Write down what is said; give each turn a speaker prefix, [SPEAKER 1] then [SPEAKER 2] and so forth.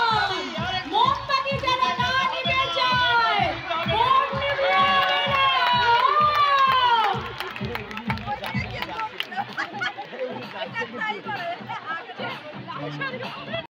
[SPEAKER 1] মোমবাতি যেন না নিভে যায়, ভোট নিভিয়ে দিলে।